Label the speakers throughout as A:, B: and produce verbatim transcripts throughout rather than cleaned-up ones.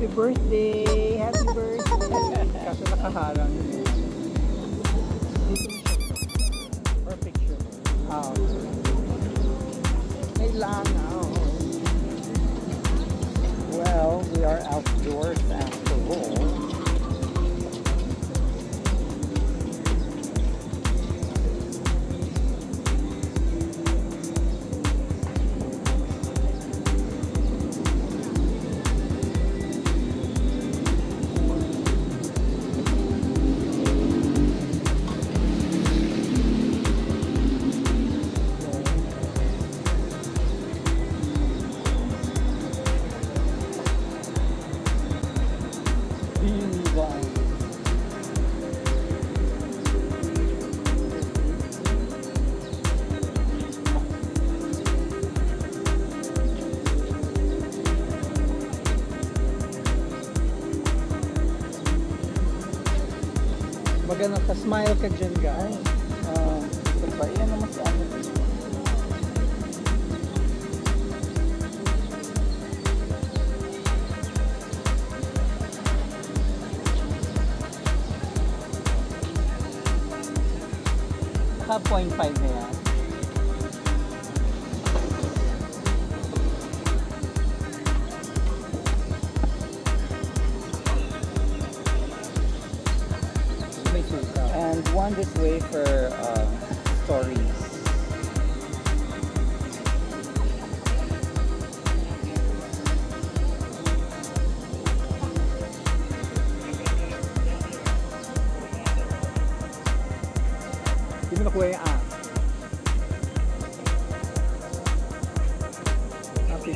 A: Happy birthday! Happy birthday! Kaso nakaharang yun. For picture. Ah, okay. May langaw. Well, we are outdoors after all. Maganda ka, smile ka dyan guys. Uh, ito ba? Iyan naman sa akin. Naka zero point five na yan. And one this way for uh, stories. Hindi mo nakuha yung app. Okay.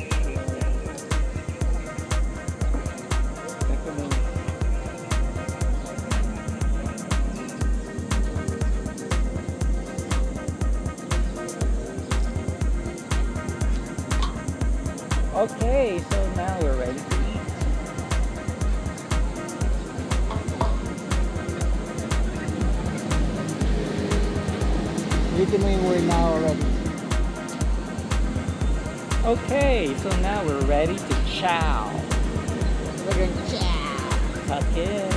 A: Okay, so now we're ready to eat. Ulitin mo yung word now already. Okay, so now we're ready to chow. We're going to chow. Tuck in.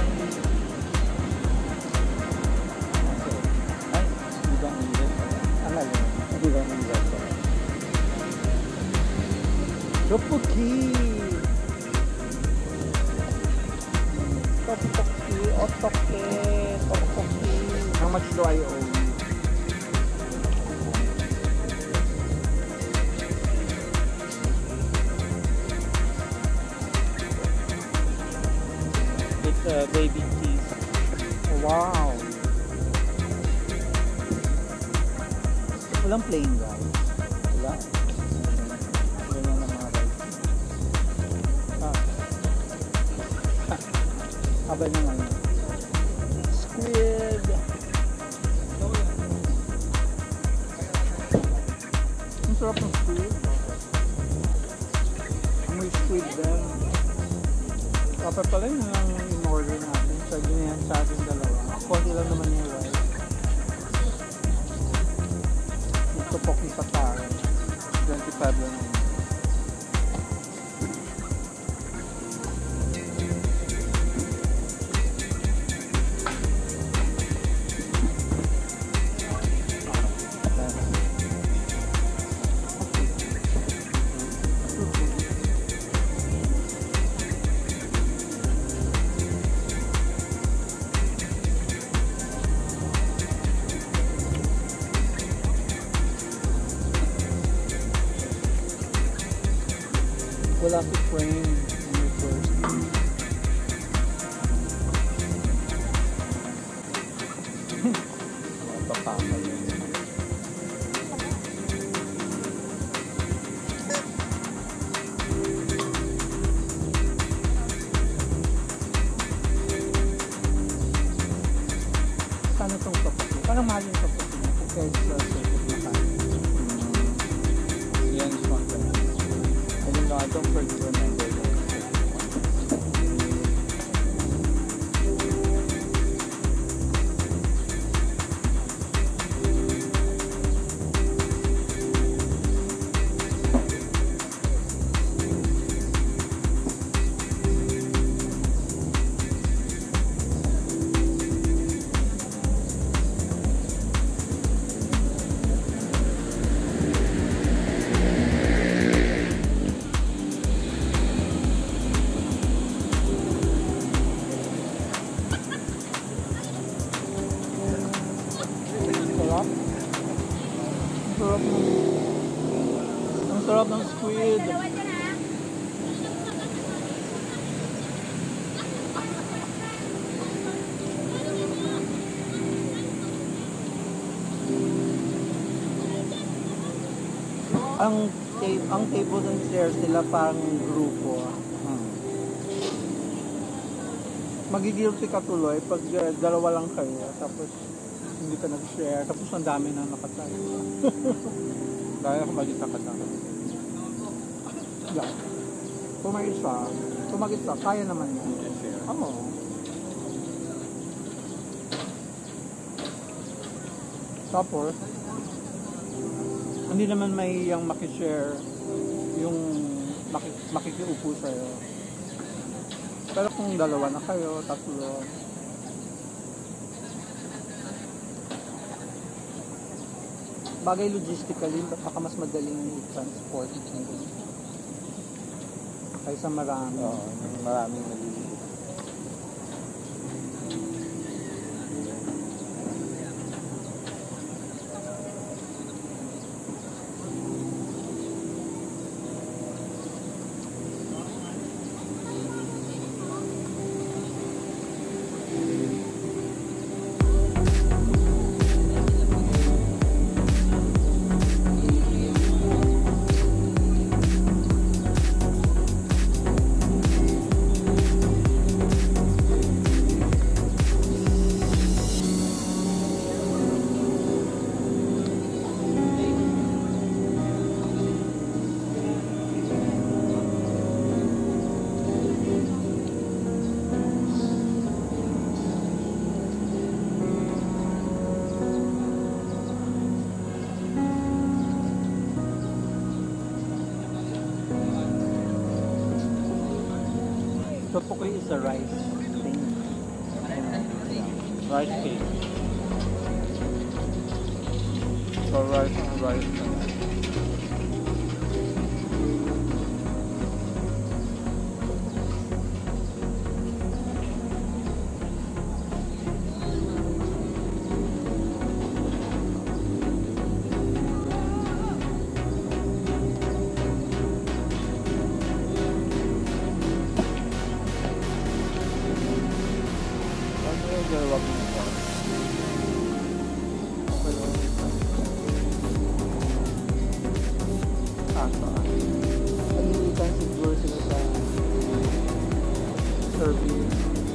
A: Okay. Ay, you don't need it. I'm not going to. You don't need it. Tteokbokki! Tteokbokki, otoke, tteokbokki. How much do I owe you? It's a baby cheese. Wow! Walang plain rice. Wala. Haba na nga yun. Squid! Ang sarap ng squid. Amoy squid din. Dapat pala yun ang in-order natin. Sabi niya yan sa ating dalawa. Konti lang naman yung rice. Ito po kita tayo. twenty-five lang naman. Wala si frame on your first. Wala pa pa yun. Saan itong topos? Parang mahal yung topos niya compared sa circuit na kaya. Yan is one thing. I don't know, I don't really remember that. Sarap ng squid. Ang ta- ang table and chairs nila parang grupo.
B: Hmm.
A: Magigilty ka tuloy pag uh, dalawa lang kayo tapos hindi ka nag-share tapos ang dami na nakatayo.
B: Kaya kung mag-isa ka na.
A: Yeah. Kung may isa, kung mag-isa, kaya naman yun.
B: Share.
A: Oo. Tapos, hindi naman may yung makishare yung maki, makikiupo sa'yo. Pero kung dalawa na kayo, tatlo, bagay logistically, baka mas madaling i-transport kaysa marami.
B: Oo, maraming nalilito.
A: Tteokbokki is a rice thing.
B: Rice cake. So rice and rice. Wag mo ito.
A: Asa. Nalilitan siguro sila sa service.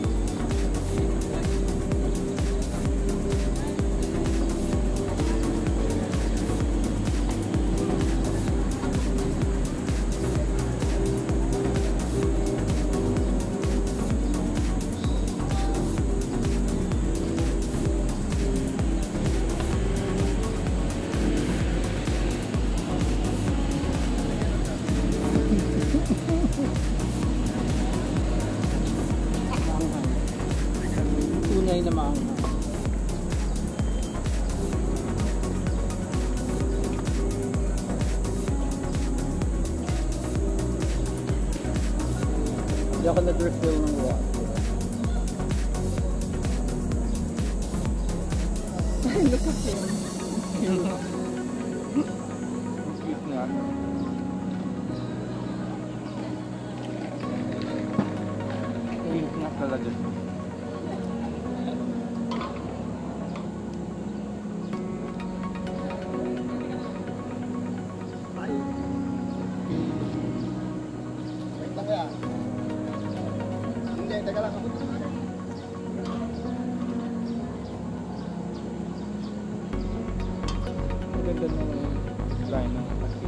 A: Tunay na maanghang. Hindi ako nag-refill ng water. Look at him.
B: Cute nga. Cute nga talaga.
C: Hindi, teka lang ako.
B: Maganda ng line ng kasi.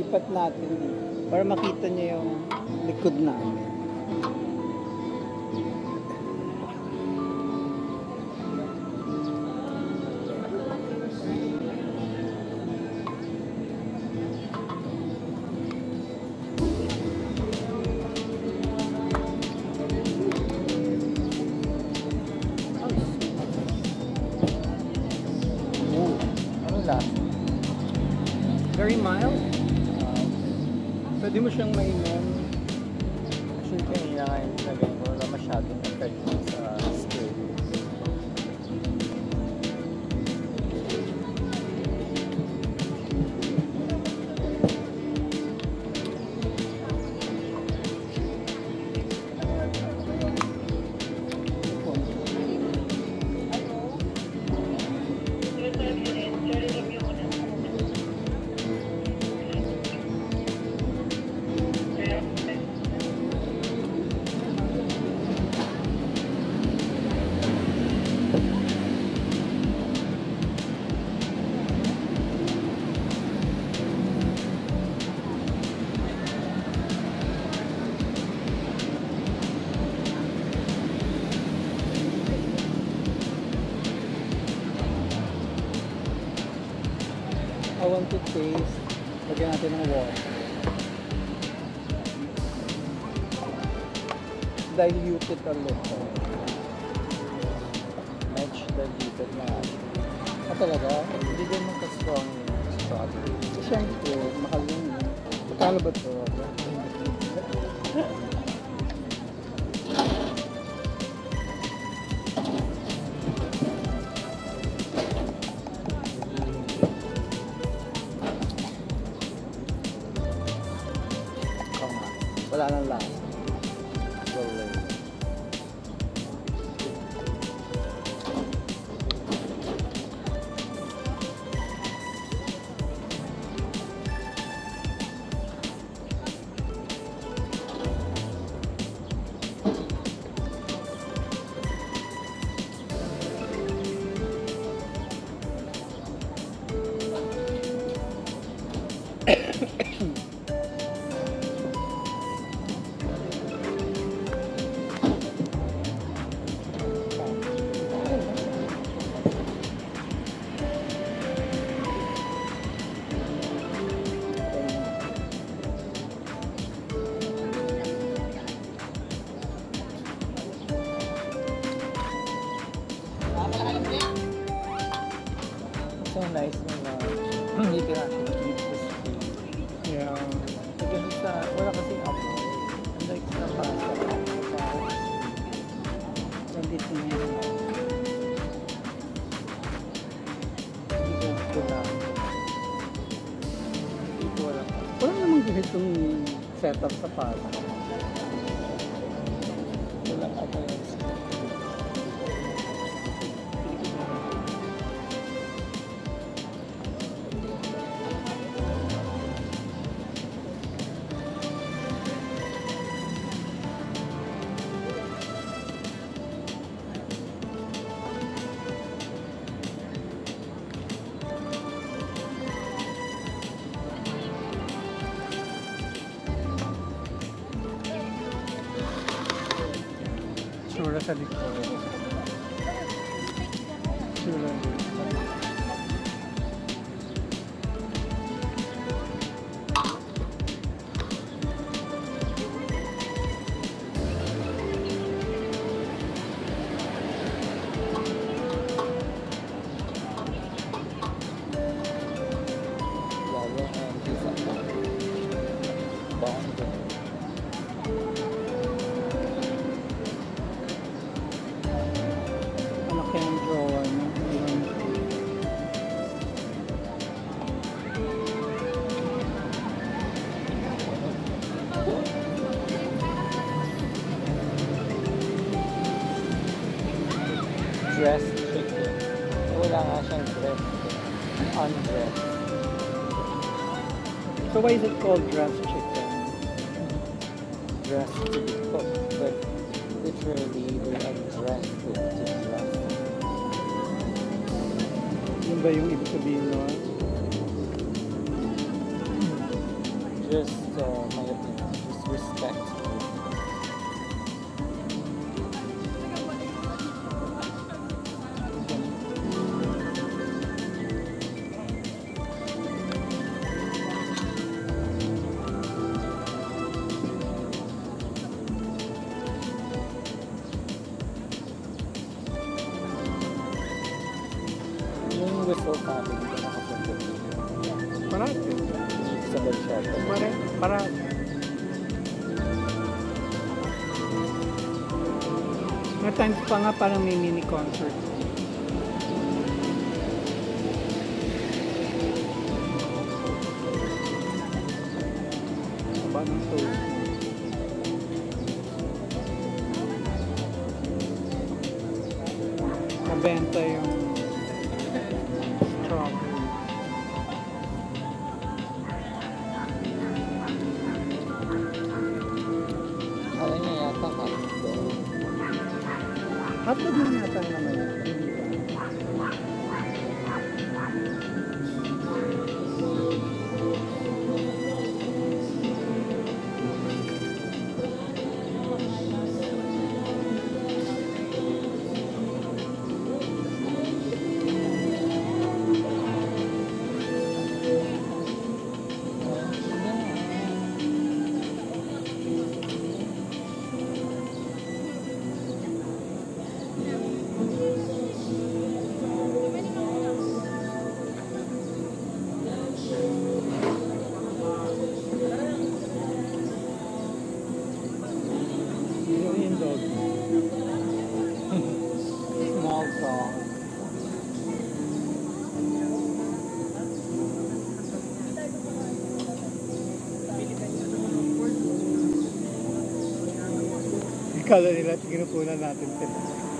A: Lipat natin dito para makita niyo yung likod namin.
B: Ano lang?
A: Very mild. Pwede mo siyang mainom.
B: Actually, kanina nga yung nilagay ko wala masyadong effect sa skin.
A: I want to taste. Lagyan natin ng water. Dilute it a little.
B: Match diluted na actually.
A: Ah, talaga?
B: Hindi din mo ka-strong yung strawberry.
A: Siyempre, mahal yun yun. Magkano ba ito? Wala nang lasa.
B: Rolling. So nice na na hindi ka actually eat the skin.
A: Yeah.
B: Kasi sa, wala kasing amoy. Unlike sa pasta.
A: Nandito na yun.
B: Hindi ko na. Hindi ko wala pa.
A: Wala namang ganitong setup sa pasta.
B: Wala ka pa yung skin.
A: Sura sa likod. Sura.
B: Lalo ang isa. Bond.
A: Anak yung drawer niya.
B: Dressed chicken. Eh, wala nga siyang dressed. Undressed.
A: So why is it called dressed chicken?
B: Dressed to be cooked. But literally, they undressed it to dress.
A: Yun ba yung ibig sabihin nun?
B: Just uh, my opinion. Just respect. Yung whistle family ko nakapunta dito.
A: Parati.
B: Dito sa Mercato.
A: Pare, para. May times pa nga parang may mini concert. Aba ng tour. Mabenta yung strawberry.
B: Kala niya yata hotdog.
A: Hotdog na yata naman. Yung dog. Small dog. Ikala nila ginupunan natin sila.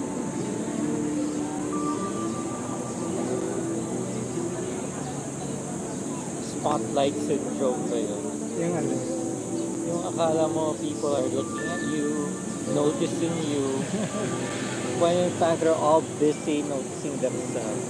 B: Spotlight syndrome ba yun?
A: Yung ano.
B: Yung akala mo people are looking at you, noticing you, when in fact they're all busy noticing themselves.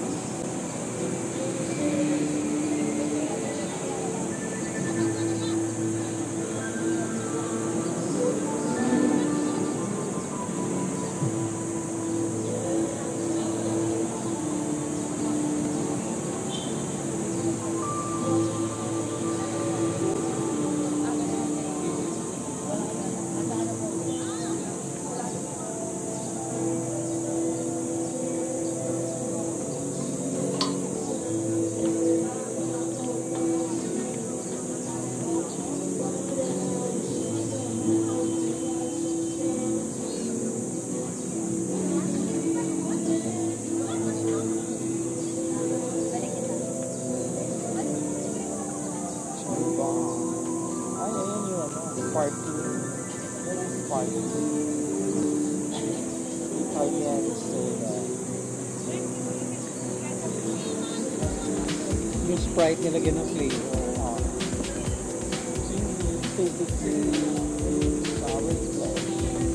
B: Ay, ayun yung ano, parking. Parking. Italian soda.
A: Yung Sprite nilagyan ng flavor.
B: Ah. Basically, sour flesh.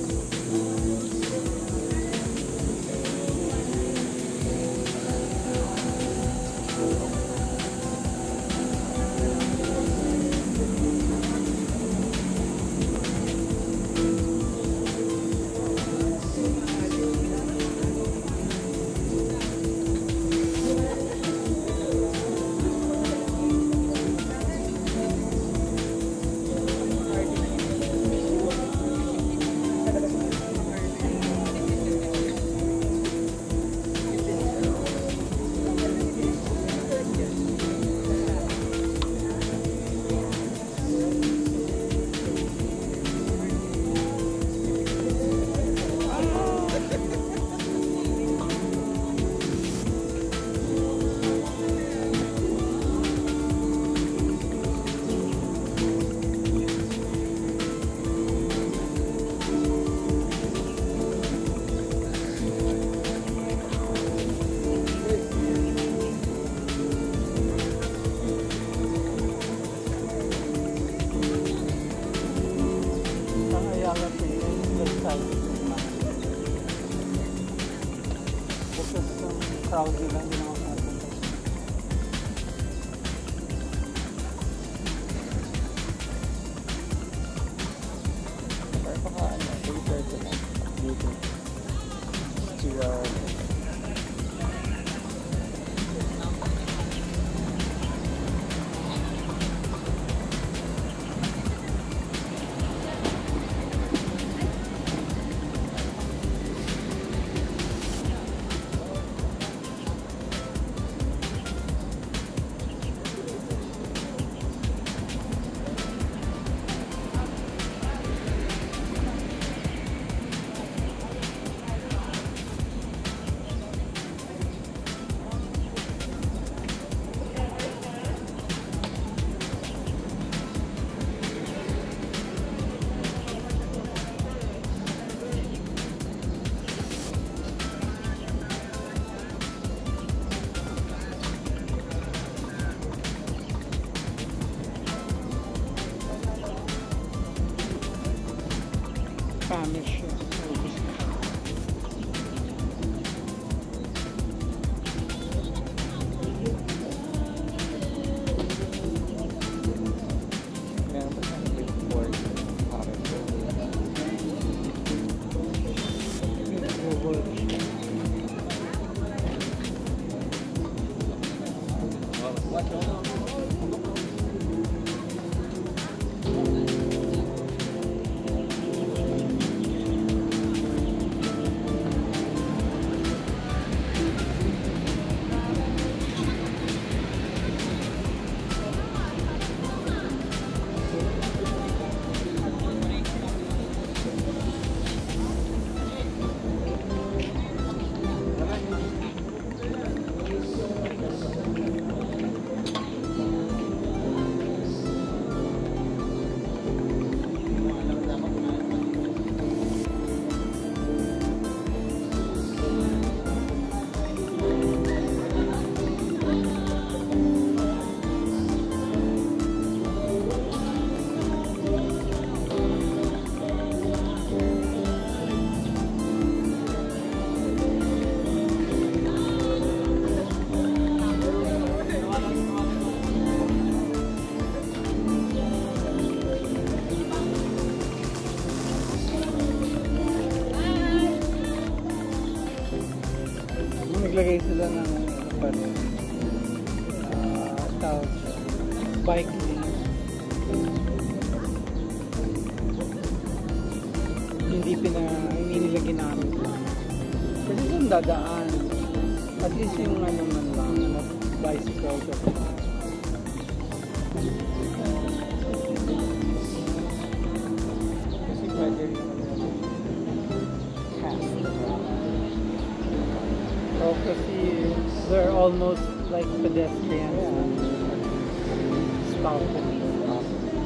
A: Crowd nila, hindi naman pupunta. Naglagay sila ng ano pa rin, ah, tawag siya, bike lane. Hindi pina, hindi nila ginamit. Kasi yung dadaan, at least yung ano man lang, ano, bicycle kasi. Kasi pwede rin oh, kasi they're almost like pedestrians. Stop and stop.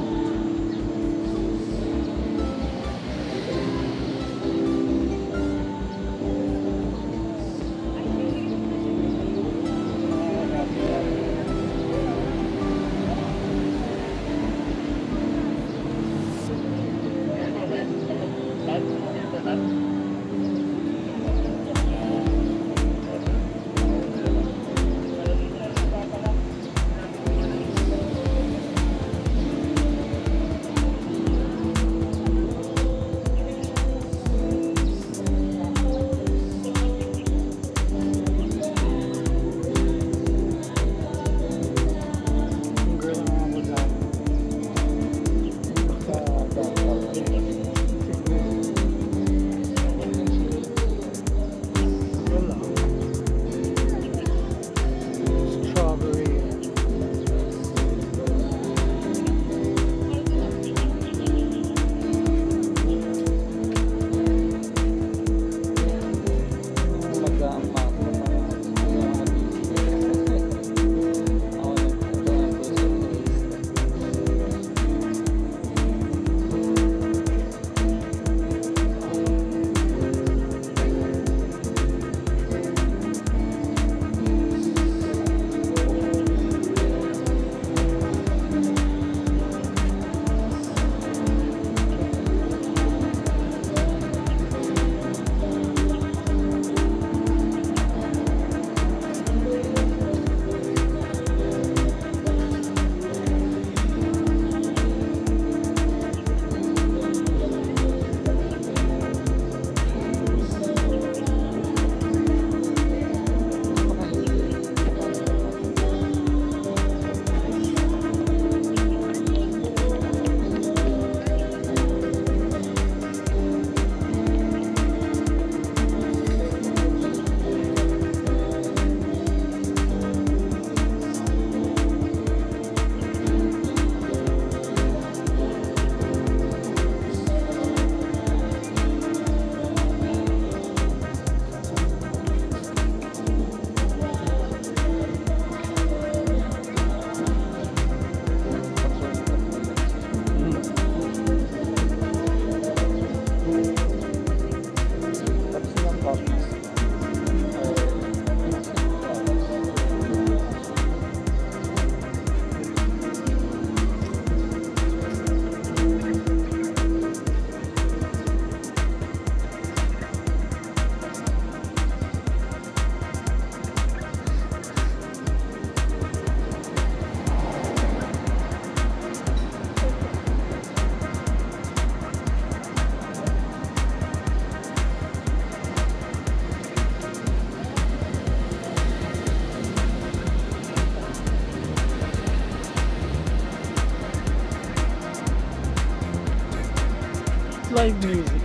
A: Live music.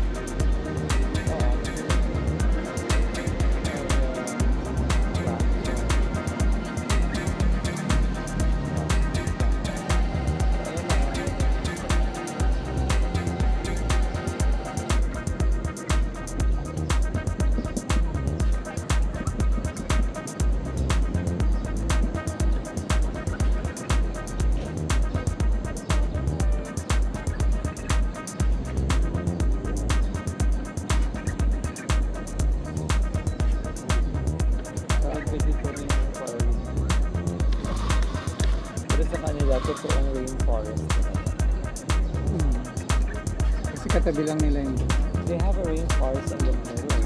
B: Totoong rainforest.
A: Hmm. Kasi katabi lang nila yung
B: They have a rainforest in the middle.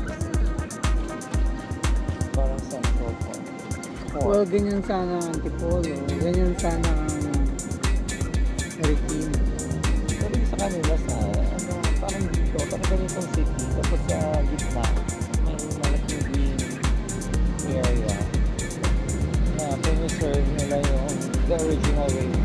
B: Parang central park.
A: well, ganyan sana ang Antipolo. Ganyan sana ang Marikina.
B: Pero sa kanila sa ano, parang dito, parang ganitong city. Tapos sa gitna, may malaking green away.